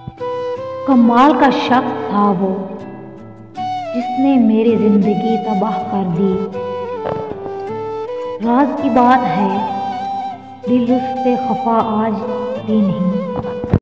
कमाल का शख्स था वो, जिसने मेरी जिंदगी तबाह कर दी। राज की बात है, दिल उससे खफा आज भी नहीं।